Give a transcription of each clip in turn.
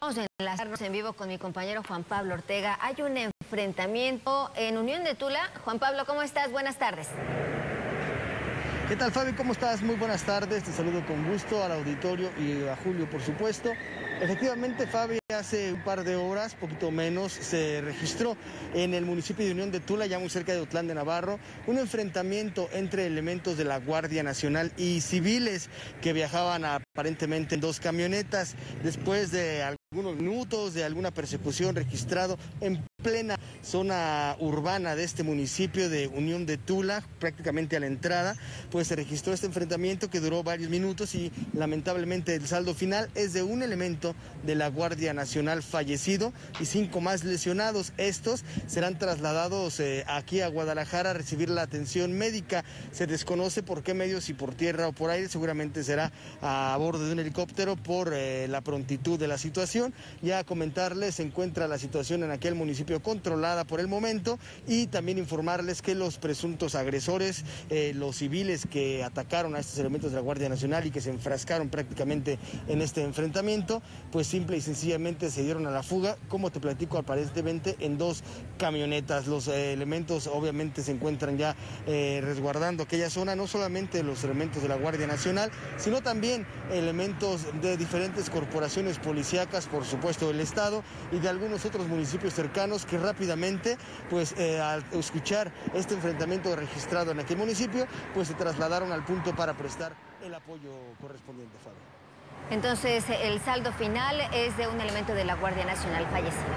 Vamos a enlazarnos en vivo con mi compañero Juan Pablo Ortega. Hay un enfrentamiento en Unión de Tula. Juan Pablo, ¿cómo estás? Buenas tardes. ¿Qué tal, Fabi? ¿Cómo estás? Muy buenas tardes. Te saludo con gusto al auditorio y a Julio, por supuesto. Efectivamente, Fabi, hace un par de horas, poquito menos, se registró en el municipio de Unión de Tula, ya muy cerca de Otlán de Navarro, un enfrentamiento entre elementos de la Guardia Nacional y civiles que viajaban aparentemente en dos camionetas. Después de algunos minutos de alguna persecución registrado en plena zona urbana de este municipio de Unión de Tula, prácticamente a la entrada, pues se registró este enfrentamiento que duró varios minutos y lamentablemente el saldo final es de un elemento de la Guardia Nacional fallecido y 5 más lesionados. Estos serán trasladados aquí a Guadalajara a recibir la atención médica. Se desconoce por qué medios, si por tierra o por aire, seguramente será a bordo de un helicóptero por la prontitud de la situación. Ya comentarles, se encuentra la situación en aquel municipio controlada por el momento y también informarles que los presuntos agresores, los civiles que atacaron a estos elementos de la Guardia Nacional y que se enfrascaron prácticamente en este enfrentamiento, pues simple y sencillamente se dieron a la fuga, como te platico, aparentemente en dos camionetas. Los elementos obviamente se encuentran ya resguardando aquella zona, no solamente los elementos de la Guardia Nacional, sino también elementos de diferentes corporaciones policíacas, por supuesto del Estado y de algunos otros municipios cercanos que rápidamente, pues al escuchar este enfrentamiento registrado en aquel municipio, pues se trasladaron al punto para prestar el apoyo correspondiente, Fabio. Entonces, el saldo final es de un elemento de la Guardia Nacional fallecido.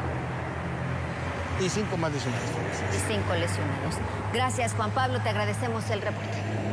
Y 5 más lesionados. Y 5 lesionados. Gracias, Juan Pablo, te agradecemos el reporte.